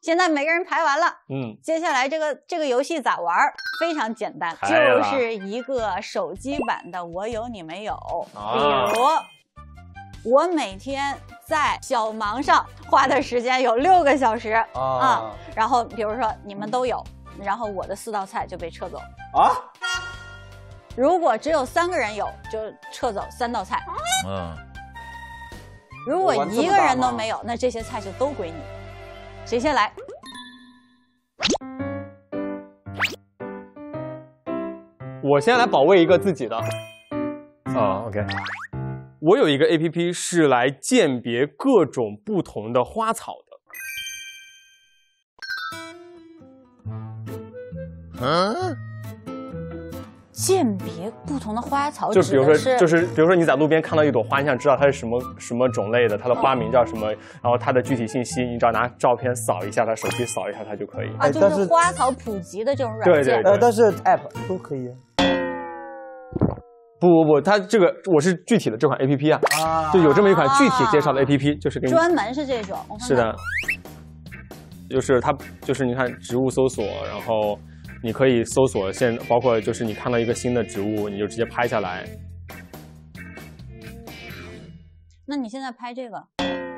现在每个人排完了，接下来这个游戏咋玩？非常简单，就是一个手机版的我有你没有。比如我每天在小忙上花的时间有6个小时然后比如说你们都有，然后我的4道菜就被撤走如果只有3个人有，就撤走3道菜。如果1个人都没有，那这些菜就都归你。谁先来？ 我先来保卫一个自己的。 OK。 我有一个 APP 是来鉴别各种不同的花草的。鉴别不同的花草， 就比如说你在路边看到一朵花，你想知道它是什么种类的，它的花名叫什么，然后它的具体信息，你只要拿照片扫一下，它手机扫一下它就可以。 就是花草普及的这种软件。 对， 但是 App 都可以。 不，它这个我是具体的这款 APP 就有这么一款具体介绍的 APP，就是给你专门是这种。 是的，就是它就是你看植物搜索，然后。你可以搜索包括就是你看到一个新的植物，你就直接拍下来。 那你现在拍这个，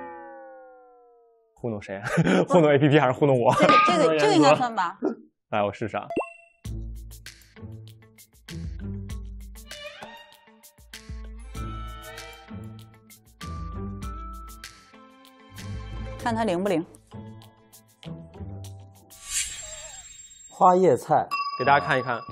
糊弄谁？糊弄 APP 还是糊弄我？ 这个应该算吧。 来，我试试。 看它灵不灵。 花叶菜， 给大家看一看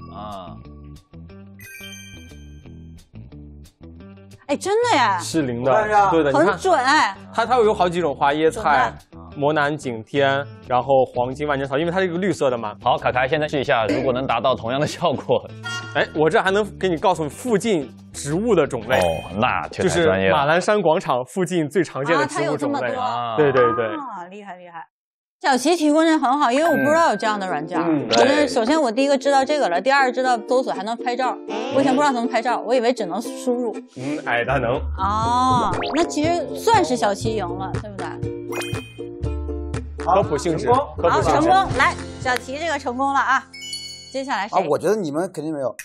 哎，真的呀， 是灵的，对的， 很准哎。 它有好几种花椰菜，磨南景天，然后黄金万年草，因为它是一个绿色的嘛。 好，凯凯现在试一下，如果能达到同样的效果， 哎，我这还能给你告诉附近植物的种类。 那就是马栏山广场附近最常见的植物种类对， 厉害。小齐提供这很好，因为我不知道有这样的软件。首先我第一个知道这个了，第二知道搜索还能拍照。我以前不知道怎么拍照，我以为只能输入。 它能。 那其实算是小齐赢了，对不对？ 科普性质。 好，成功！来，小齐这个成功了啊。接下来谁？ 我觉得你们肯定没有。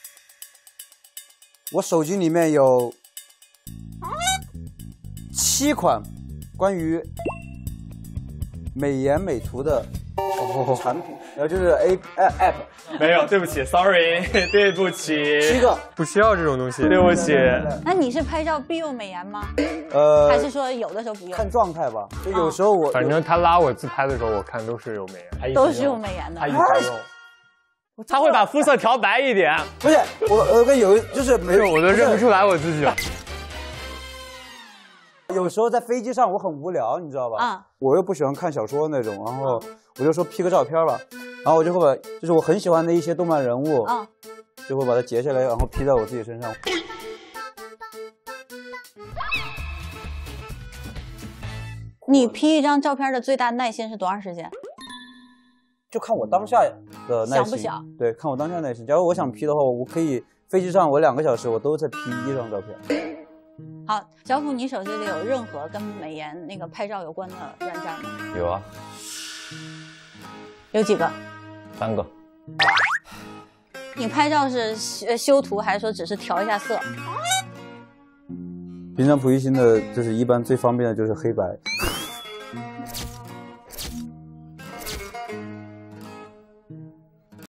我手机里面有7款关于美颜美图的产品，然后就是 App。 没有，对不起 ，Sorry， 对不起。 7个不需要这种东西，对不起。 那你是拍照必用美颜吗？还是说有的时候不用？ 看状态吧，就有时候我反正他拉我自拍的时候，我看都是有美颜， 都是用美颜的。 他一直用。他会把肤色调白一点。 不是，我跟就是没有， 我都认不出来我自己了。 有时候在飞机上我很无聊，你知道吧？我又不喜欢看小说那种，然后我就说 P 个照片吧，然后我就会把就是我很喜欢的一些动漫人物，就会把它截下来，然后 P 在我自己身上。 你 P 一张照片的最大耐心是多长时间？ 就看我当下的耐心， 想不想？ 对，看我当下耐心。假如我想 P 的话，我可以飞机上我2个小时我都在 P 1张照片。 好，小虎，你手机里有任何跟美颜那个拍照有关的软件吗？ 有啊。 有几个 ？3个。 你拍照是修图，还是说只是调一下色？ 平常普一星的，就是一般最方便的就是黑白。